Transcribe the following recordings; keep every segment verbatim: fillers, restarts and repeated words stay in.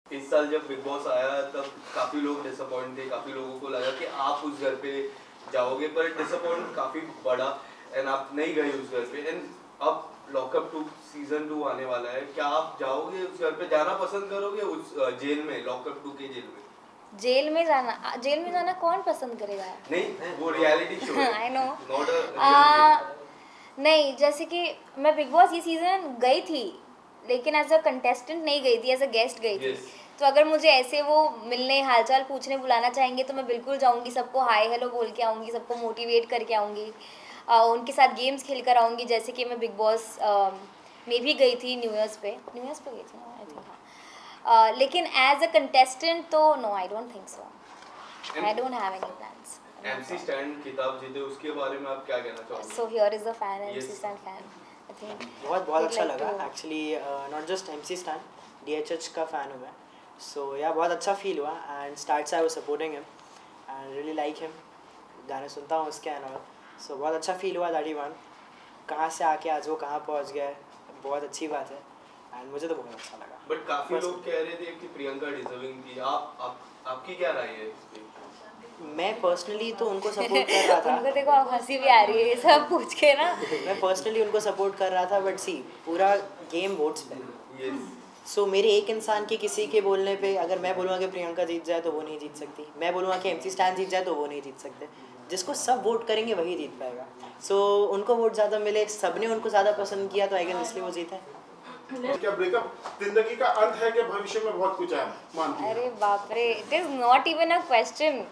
इस साल जब बिग बॉस आया तब काफ़ी लोग डिसअपॉइंट थे, काफ़ी लोगों को लगा कि आप उस घर पे जाओगे, पर डिसअपॉइंट काफ़ी बड़ा एंड आप नहीं गए उस घर पे। एंड अब लॉकअप टू सीजन टू आने वाला है, क्या आप जाओगे उस घर पे, जाना पसंद करोगे उस जेल में, लॉकअप टू के जेल में? जेल में जाना जेल में जाना कौन पसंद करेगा? नहीं, वो रियलिटी शो है। I know. नॉट अ नहीं, जैसे कि मैं बिग बॉस ये सीज़न गई थी, लेकिन एज अ कंटेस्टेंट नहीं गई थी, एज अ गेस्ट गई थी। yes. तो अगर मुझे ऐसे वो मिलने, हालचाल पूछने, बुलाना चाहेंगे तो मैं बिल्कुल जाऊंगी, सबको हाय हेलो बोल के आऊँगी, सबको मोटिवेट करके आऊँगी, उनके साथ गेम्स खेल कर आऊँगी, जैसे कि मैं बिग बॉस में भी गई थी न्यू ईयर्स पे न्यू ईयर्स पे गई थी आई थिंक। हाँ, लेकिन एज अ कंटेस्टेंट तो no, I don't think so, I don't have any plans. MC Stan खिताब जीते, उसके बारे में आप क्या कहना चाहोगे? So here is the fan, MC Stan fan. I think बहुत बहुत अच्छा लगा actually, not just MC Stan, DHH का फ़ैन हूँ मैं। सो या बहुत अच्छा फील हुआ एंड स्टार्ट से I was supporting him and really like him, गाने सुनता हूँ उसके एंड ऑल। सो बहुत अच्छा फील हुआ दैट ही वन, कहाँ से आके आज वो कहाँ पहुँच गया है, बहुत अच्छी बात है एंड मुझे तो बहुत अच्छा लगा। बट काफ़ी लोग कह रहे थे कि प्रियंका डिजर्विंग थी, आप, आप आपकी क्या राय है इस पे? मैं पर्सनली तो उनको सपोर्ट कर रहा था। उनको देखो हंसी भी आ रही है सब पूछ के ना। मैं पर्सनली उनको सपोर्ट कर रहा था, बट सी पूरा गेम वोट्स पे। yes. सो so, मेरे एक इंसान के किसी के बोलने पे अगर मैं बोलूँगा कि प्रियंका जीत जाए तो वो नहीं जीत सकती, मैं बोलूँगा कि एमसी स्टैन जीत जाए तो वो नहीं जीत सकते। जिसको सब वोट करेंगे वही जीत पाएगा। सो so, उनको वोट ज़्यादा मिले, सबने उनको ज़्यादा पसंद किया तो आई गेस इसलिए वो जीता है। क्या ब्रेकअप जिंदगी का अंत है कि भविष्य में बहुत कुछ है मानती है? अरे बाप रे, it is not even a question.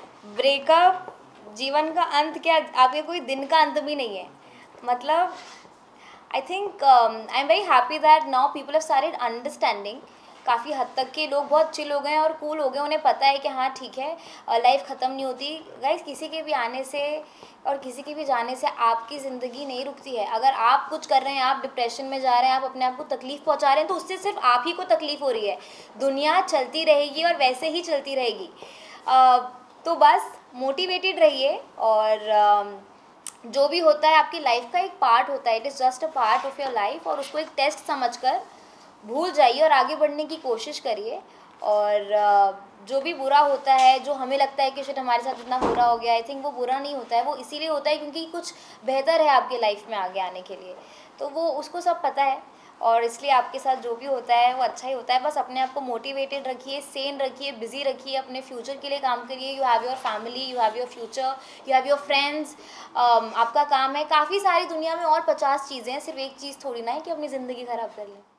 Breakup जीवन का अंत क्या, आपके कोई दिन का अंत भी नहीं है। मतलब I think I am very happy that now people have started understanding. काफ़ी हद तक के लोग बहुत चिल हो गए हैं और कूल हो गए, उन्हें पता है कि हाँ ठीक है, लाइफ ख़त्म नहीं होती गाइस। किसी के भी आने से और किसी के भी जाने से आपकी ज़िंदगी नहीं रुकती है। अगर आप कुछ कर रहे हैं, आप डिप्रेशन में जा रहे हैं, आप अपने आप को तकलीफ़ पहुंचा रहे हैं, तो उससे सिर्फ आप ही को तकलीफ़ हो रही है। दुनिया चलती रहेगी और वैसे ही चलती रहेगी। uh, तो बस मोटिवेटेड रहिए और uh, जो भी होता है आपकी लाइफ का एक पार्ट होता है, it is just a part of your life, और उसको एक टेस्ट समझकर भूल जाइए और आगे बढ़ने की कोशिश करिए। और जो भी बुरा होता है, जो हमें लगता है कि शायद हमारे साथ इतना बुरा हो गया, आई थिंक वो बुरा नहीं होता है, वो इसीलिए होता है क्योंकि कुछ बेहतर है आपके लाइफ में आगे आने के लिए। तो वो उसको सब पता है और इसलिए आपके साथ जो भी होता है वो अच्छा ही होता है। बस अपने आप को मोटिवेटेड रखिए, सेन रखिए, बिजी रखिए, अपने फ्यूचर के लिए काम करिए। You have your family, you have your future, you have your friends. आपका काम है, काफ़ी सारी दुनिया में और पचास चीज़ें हैं, सिर्फ एक चीज़ थोड़ी ना है कि अपनी ज़िंदगी ख़राब कर लें।